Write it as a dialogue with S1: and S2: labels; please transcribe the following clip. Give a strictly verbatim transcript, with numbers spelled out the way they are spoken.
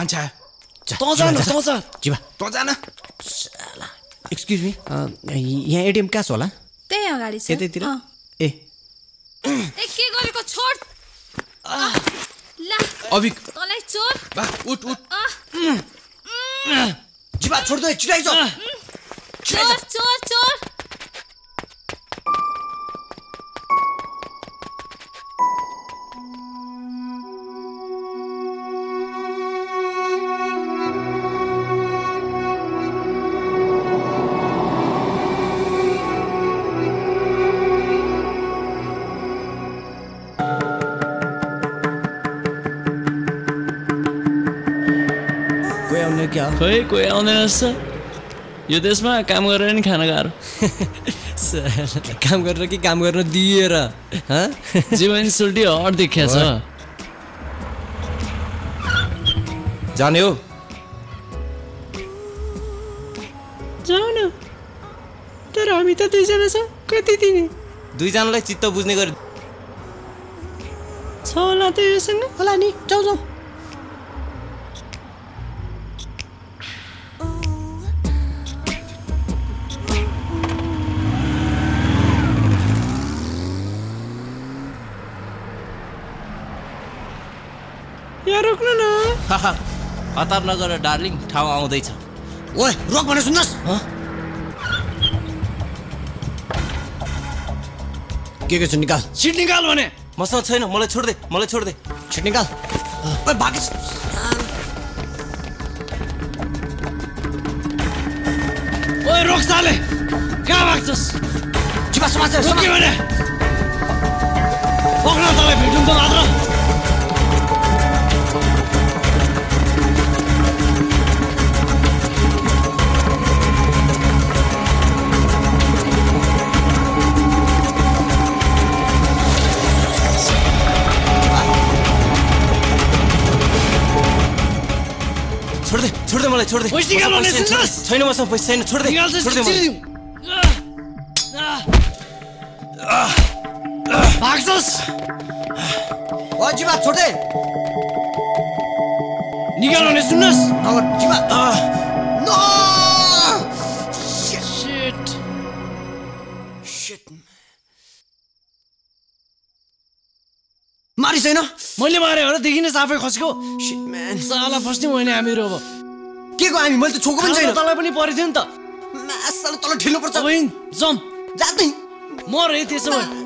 S1: मान्छे आयो
S2: तँ
S1: तँ
S2: जा
S1: जा
S2: न,
S1: न
S2: तँ जा।
S1: जिबा तँ जा न
S2: एक्सक्युज मी यहाँ एटिएम कहाँ छ होला
S3: त्यही अगाडि छ
S2: यतैतिर
S3: अँ।
S2: ए
S3: ए के गरेको छोड ला
S1: अभिक
S3: तँलाई चोर
S1: बा उठ उठ
S2: जिबा छोड दे छिटै छ
S3: चोर चोर चोर
S2: कोही आउने क्या
S4: खै कोही आउँदैन रहेछ यो देशमा काम गरेर नि खाना गाह्रो
S2: काम गरेर कि काम गर्न दिएर हँ
S4: जीवन सुल्टी हट देखिया छ
S2: जाने हो
S4: जाऊ न तर हामी त दुईजना छ कति दिने
S2: दुईजनालाई चित्त बुझ्ने गरी
S4: छ होला त योसँग
S2: होला नि जाऊ जाऊ
S4: यहाँ रोक्नु न
S2: हतार नगर डार्लिङ ठाउँ आउँदैछ ओए रोक भने सुन्नुहोस् के के छ निकाल
S4: सिट निकाल भने
S2: मसँग छैन मलाई छोड दे मलाई छोड दे छिट निकाल ओए भागिस
S4: ओए रोक साले कहाँ भाग्छस्
S2: चिपा समाचार
S4: रोक्यो भने पक्न तँलाई भेटौँ त मात्र
S2: छोड दे छोड दे मलाई छोड दे
S4: पैसा निकाल भने सुन्नुहोस्
S2: छैन मसँग पैसा छैन छोड दे छोड दे मलाई
S4: भाग्छस्
S2: ओ जिबा छोड दे
S4: निकाल भने सुन्नुहोस्
S2: नगर जिबा नो
S4: शिट
S2: शिट मारी छैन
S4: मैले मारे हो र देखिन आफै खसेको
S2: शिट म्यान
S4: साला फस्ने होइन हामीहरू अब
S2: के को हामी मैले त छोको पनि छैन
S4: तँलाई पनि परेको थियो नि त
S2: मासले तल ठिलो पर्छ
S4: अब हिँड जम
S2: जाँदै
S4: मर है त्यसो भए